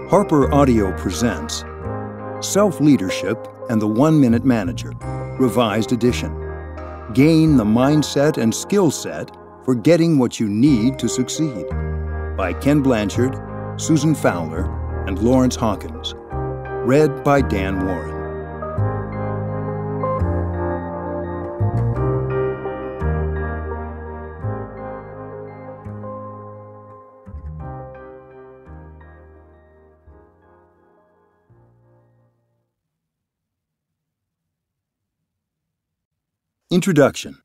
Harper Audio presents Self-Leadership and the 1-Minute Manager, Revised Edition. Gain the mindset and skill set for getting what you need to succeed. By Ken Blanchard, Susan Fowler, and Laurence Hawkins. Read by Dan Woren. Introduction.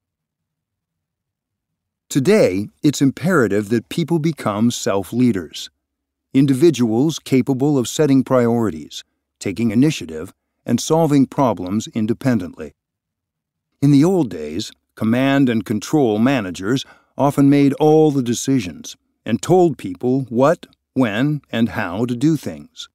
Today, it's imperative that people become self-leaders, individuals capable of setting priorities, taking initiative, and solving problems independently. In the old days, command and control managers often made all the decisions and told people what, when, and how to do things.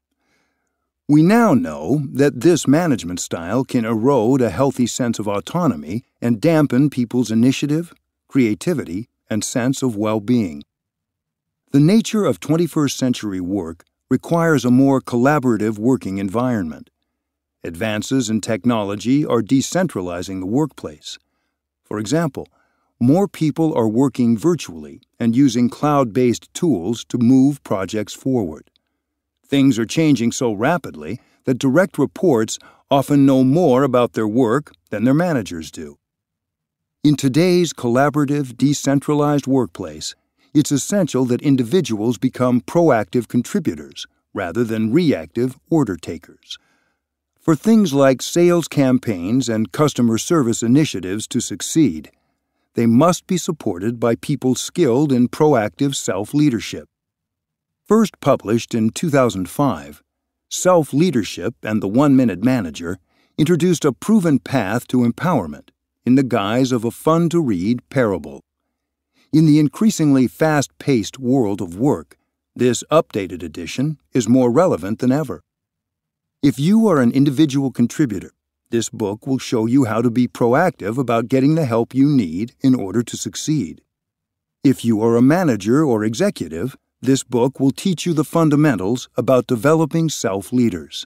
We now know that this management style can erode a healthy sense of autonomy and dampen people's initiative, creativity, and sense of well-being. The nature of 21st century work requires a more collaborative working environment. Advances in technology are decentralizing the workplace. For example, more people are working virtually and using cloud-based tools to move projects forward. Things are changing so rapidly that direct reports often know more about their work than their managers do. In today's collaborative, decentralized workplace, it's essential that individuals become proactive contributors rather than reactive order takers. For things like sales campaigns and customer service initiatives to succeed, they must be supported by people skilled in proactive self-leadership. First published in 2005, Self-Leadership and the 1-Minute Manager introduced a proven path to empowerment in the guise of a fun-to-read parable. In the increasingly fast-paced world of work, this updated edition is more relevant than ever. If you are an individual contributor, this book will show you how to be proactive about getting the help you need in order to succeed. If you are a manager or executive, this book will teach you the fundamentals about developing self-leaders.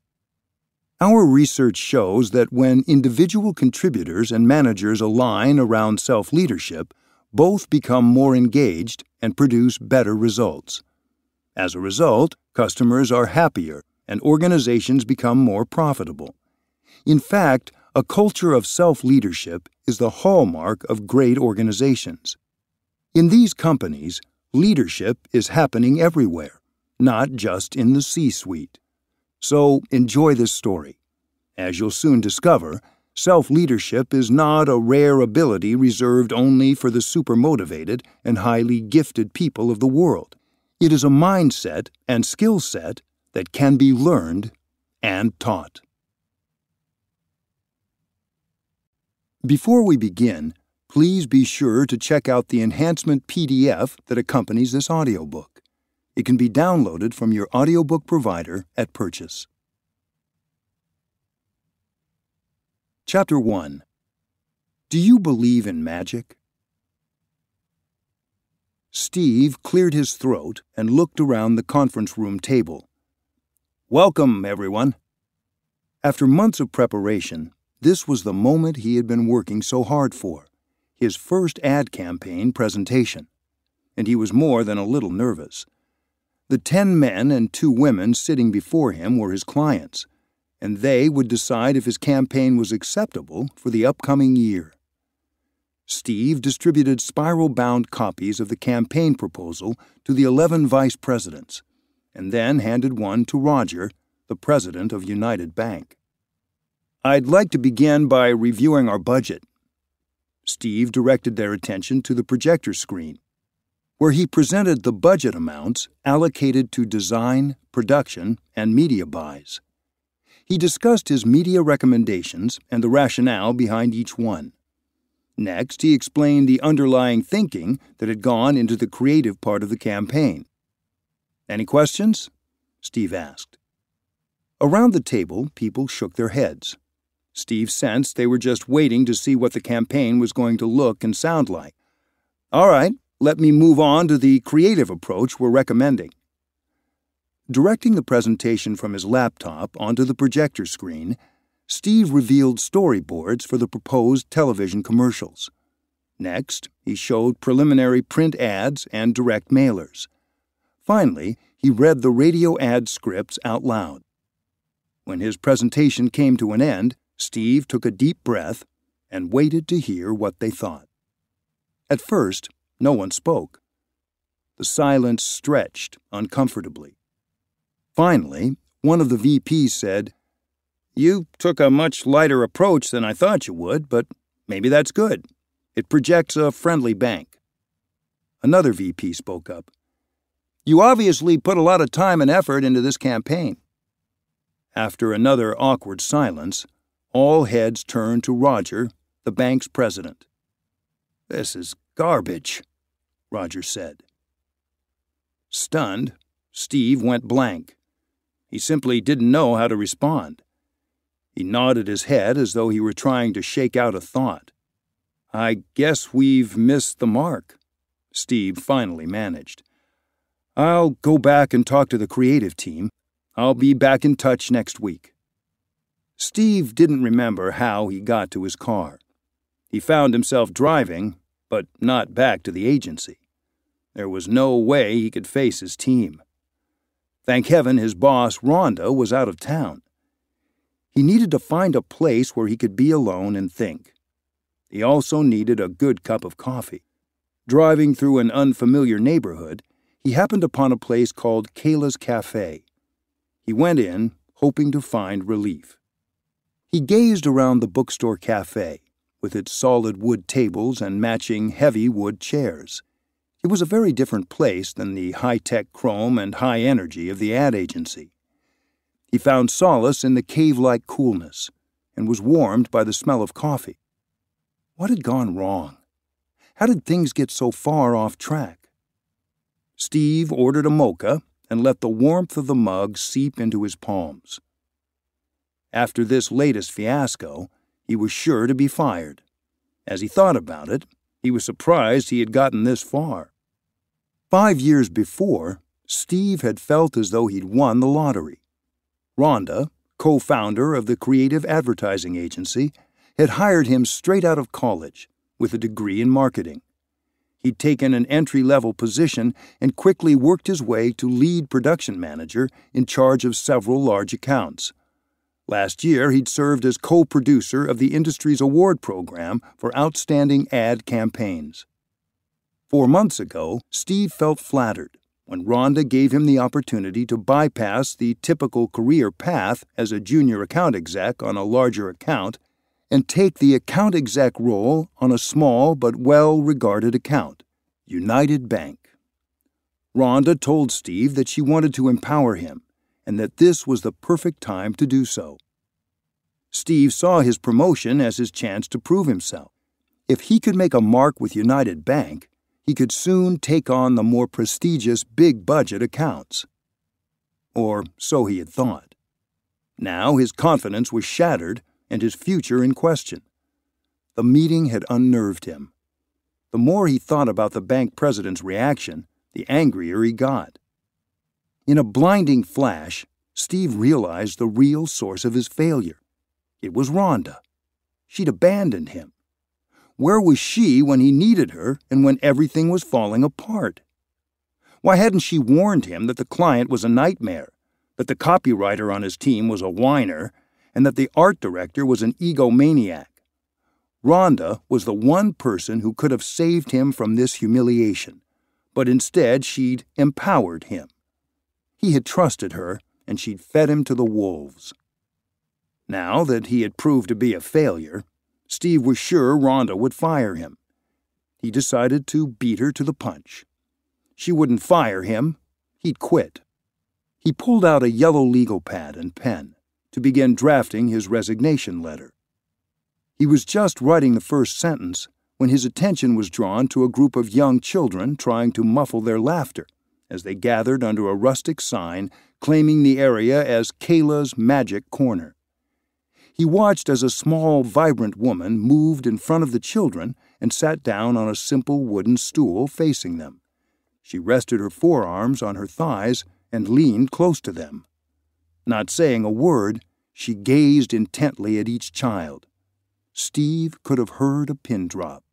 Our research shows that when individual contributors and managers align around self-leadership, both become more engaged and produce better results. As a result, customers are happier and organizations become more profitable. In fact, a culture of self-leadership is the hallmark of great organizations. In these companies, leadership is happening everywhere, not just in the C-suite. So enjoy this story. As you'll soon discover, self-leadership is not a rare ability reserved only for the super-motivated and highly gifted people of the world. It is a mindset and skill set that can be learned and taught. Before we begin, please be sure to check out the enhancement PDF that accompanies this audiobook. It can be downloaded from your audiobook provider at purchase. Chapter 1. Do you believe in magic? Steve cleared his throat and looked around the conference room table. Welcome, everyone. After months of preparation, this was the moment he had been working so hard for. His first ad campaign presentation, and he was more than a little nervous. The 10 men and 2 women sitting before him were his clients, and they would decide if his campaign was acceptable for the upcoming year. Steve distributed spiral-bound copies of the campaign proposal to the 11 vice presidents, and then handed one to Roger, the president of United Bank. I'd like to begin by reviewing our budget. Steve directed their attention to the projector screen, where he presented the budget amounts allocated to design, production, and media buys. He discussed his media recommendations and the rationale behind each one. Next, he explained the underlying thinking that had gone into the creative part of the campaign. Any questions? Steve asked. Around the table, people shook their heads. Steve sensed they were just waiting to see what the campaign was going to look and sound like. All right, let me move on to the creative approach we're recommending. Directing the presentation from his laptop onto the projector screen, Steve revealed storyboards for the proposed television commercials. Next, he showed preliminary print ads and direct mailers. Finally, he read the radio ad scripts out loud. When his presentation came to an end, Steve took a deep breath and waited to hear what they thought. At first, no one spoke. The silence stretched uncomfortably. Finally, one of the VPs said, "You took a much lighter approach than I thought you would, but maybe that's good. It projects a friendly bank." Another VP spoke up. "You obviously put a lot of time and effort into this campaign." After another awkward silence, all heads turned to Roger, the bank's president. "This is garbage," Roger said. Stunned, Steve went blank. He simply didn't know how to respond. He nodded his head as though he were trying to shake out a thought. "I guess we've missed the mark," Steve finally managed. "I'll go back and talk to the creative team. I'll be back in touch next week." Steve didn't remember how he got to his car. He found himself driving, but not back to the agency. There was no way he could face his team. Thank heaven his boss, Rhonda, was out of town. He needed to find a place where he could be alone and think. He also needed a good cup of coffee. Driving through an unfamiliar neighborhood, he happened upon a place called Kayla's Cafe. He went in, hoping to find relief. He gazed around the bookstore cafe, with its solid wood tables and matching heavy wood chairs. It was a very different place than the high-tech chrome and high energy of the ad agency. He found solace in the cave-like coolness and was warmed by the smell of coffee. What had gone wrong? How did things get so far off track? Steve ordered a mocha and let the warmth of the mug seep into his palms. After this latest fiasco, he was sure to be fired. As he thought about it, he was surprised he had gotten this far. 5 years before, Steve had felt as though he'd won the lottery. Rhonda, co-founder of the creative advertising agency, had hired him straight out of college with a degree in marketing. He'd taken an entry-level position and quickly worked his way to lead production manager in charge of several large accounts. Last year, he'd served as co-producer of the industry's award program for outstanding ad campaigns. 4 months ago, Steve felt flattered when Rhonda gave him the opportunity to bypass the typical career path as a junior account exec on a larger account and take the account exec role on a small but well-regarded account, United Bank. Rhonda told Steve that she wanted to empower him and that this was the perfect time to do so. Steve saw his promotion as his chance to prove himself. If he could make a mark with United Bank, he could soon take on the more prestigious big-budget accounts. Or so he had thought. Now his confidence was shattered and his future in question. The meeting had unnerved him. The more he thought about the bank president's reaction, the angrier he got. In a blinding flash, Steve realized the real source of his failure. It was Rhonda. She'd abandoned him. Where was she when he needed her and when everything was falling apart? Why hadn't she warned him that the client was a nightmare, that the copywriter on his team was a whiner, and that the art director was an egomaniac? Rhonda was the one person who could have saved him from this humiliation, but instead she'd empowered him. He had trusted her, and she'd fed him to the wolves. Now that he had proved to be a failure, Steve was sure Rhonda would fire him. He decided to beat her to the punch. She wouldn't fire him. He'd quit. He pulled out a yellow legal pad and pen to begin drafting his resignation letter. He was just writing the first sentence when his attention was drawn to a group of young children trying to muffle their laughter as they gathered under a rustic sign claiming the area as Kayla's Magic Corner. He watched as a small, vibrant woman moved in front of the children and sat down on a simple wooden stool facing them. She rested her forearms on her thighs and leaned close to them. Not saying a word, she gazed intently at each child. Steve could have heard a pin drop.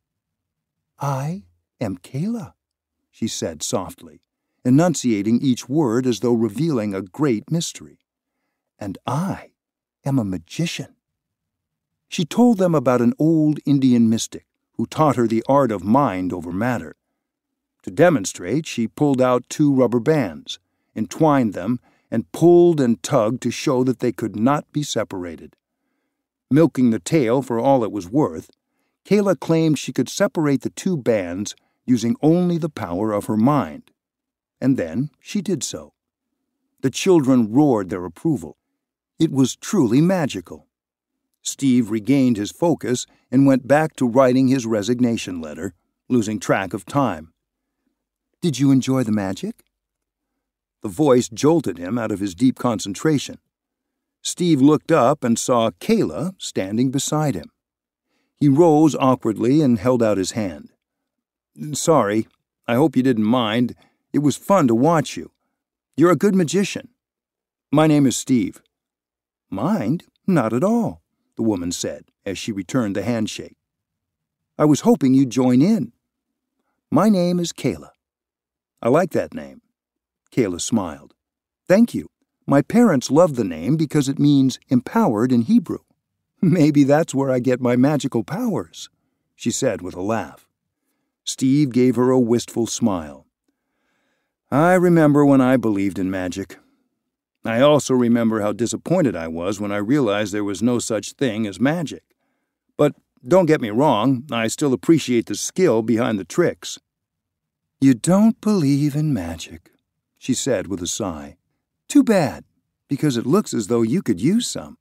"I am Kayla," she said softly, enunciating each word as though revealing a great mystery. "And I am a magician." She told them about an old Indian mystic who taught her the art of mind over matter. To demonstrate, she pulled out 2 rubber bands, entwined them, and pulled and tugged to show that they could not be separated. Milking the tale for all it was worth, Kayla claimed she could separate the 2 bands using only the power of her mind. And then she did so. The children roared their approval. It was truly magical. Steve regained his focus and went back to writing his resignation letter, losing track of time. "Did you enjoy the magic?" The voice jolted him out of his deep concentration. Steve looked up and saw Kayla standing beside him. He rose awkwardly and held out his hand. "Sorry, I hope you didn't mind. It was fun to watch you. You're a good magician. My name is Steve." "Mind? Not at all," the woman said as she returned the handshake. "I was hoping you'd join in. My name is Kayla." "I like that name." Kayla smiled. "Thank you. My parents love the name because it means empowered in Hebrew. Maybe that's where I get my magical powers," she said with a laugh. Steve gave her a wistful smile. "I remember when I believed in magic. I also remember how disappointed I was when I realized there was no such thing as magic. But don't get me wrong, I still appreciate the skill behind the tricks." "You don't believe in magic," she said with a sigh. "Too bad, because it looks as though you could use some."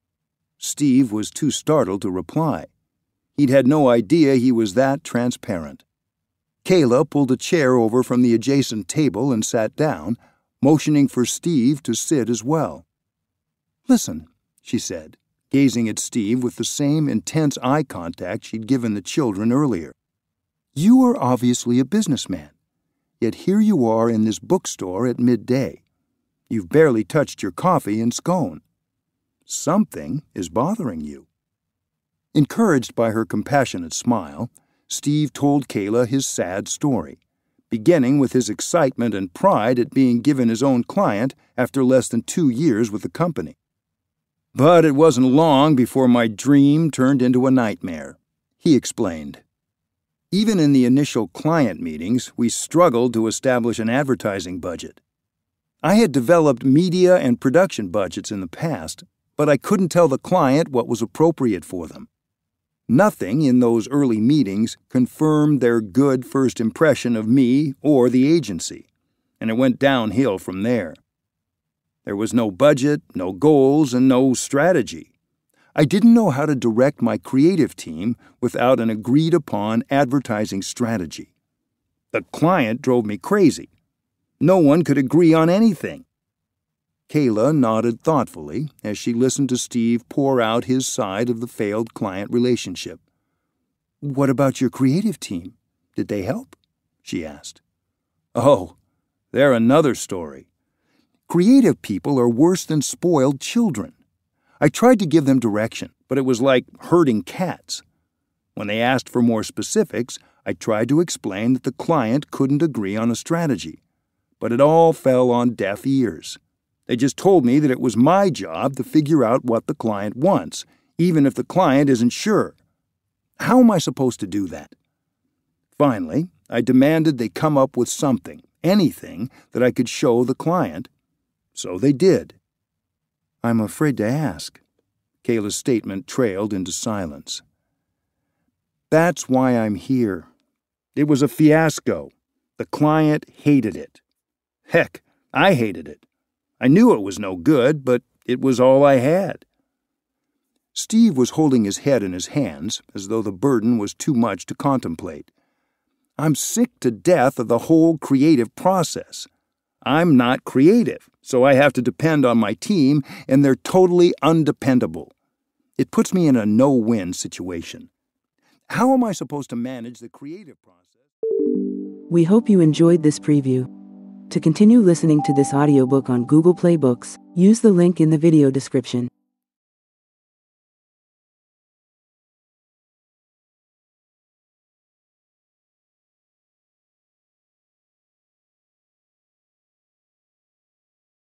Steve was too startled to reply. He'd had no idea he was that transparent. Kayla pulled a chair over from the adjacent table and sat down, motioning for Steve to sit as well. "Listen," she said, gazing at Steve with the same intense eye contact she'd given the children earlier. "You are obviously a businessman, yet here you are in this bookstore at midday. You've barely touched your coffee and scone. Something is bothering you." Encouraged by her compassionate smile, Steve told Kayla his sad story, beginning with his excitement and pride at being given his own client after less than 2 years with the company. "But it wasn't long before my dream turned into a nightmare," he explained. "Even in the initial client meetings, we struggled to establish an advertising budget. I had developed media and production budgets in the past, but I couldn't tell the client what was appropriate for them. Nothing in those early meetings confirmed their good first impression of me or the agency, and it went downhill from there. There was no budget, no goals, and no strategy. I didn't know how to direct my creative team without an agreed-upon advertising strategy. The client drove me crazy. No one could agree on anything." Kayla nodded thoughtfully as she listened to Steve pour out his side of the failed client relationship. "What about your creative team? Did they help?" she asked. "Oh, they're another story. Creative people are worse than spoiled children. I tried to give them direction, but it was like herding cats. When they asked for more specifics, I tried to explain that the client couldn't agree on a strategy, but it all fell on deaf ears. They just told me that it was my job to figure out what the client wants, even if the client isn't sure. How am I supposed to do that? Finally, I demanded they come up with something, anything, that I could show the client. So they did." "I'm afraid to ask." Kayla's statement trailed into silence. "That's why I'm here. It was a fiasco. The client hated it. Heck, I hated it. I knew it was no good, but it was all I had." Steve was holding his head in his hands, as though the burden was too much to contemplate. "I'm sick to death of the whole creative process. I'm not creative, so I have to depend on my team, and they're totally undependable. It puts me in a no-win situation. How am I supposed to manage the creative process?" We hope you enjoyed this preview. To continue listening to this audiobook on Google Play Books, use the link in the video description.